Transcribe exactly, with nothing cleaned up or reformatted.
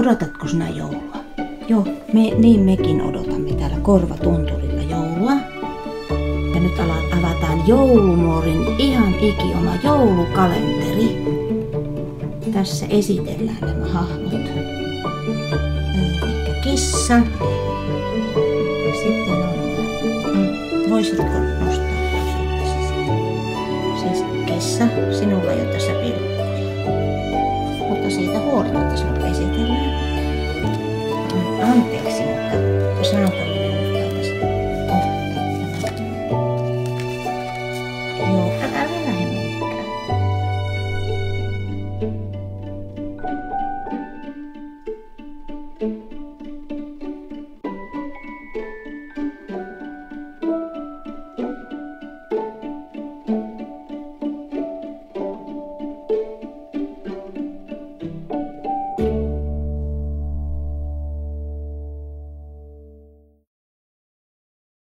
Odotatko sinä joulua? Joo, me, niin mekin odotamme täällä Korvatunturilla joulua. Ja nyt avataan joulumuorin ihan ikioma joulukalenteri. Tässä esitellään nämä hahmot. Eli kissa. Ja sitten on... Voisitko nostaa? Siis kissa, sinulla jo tässä pilkku.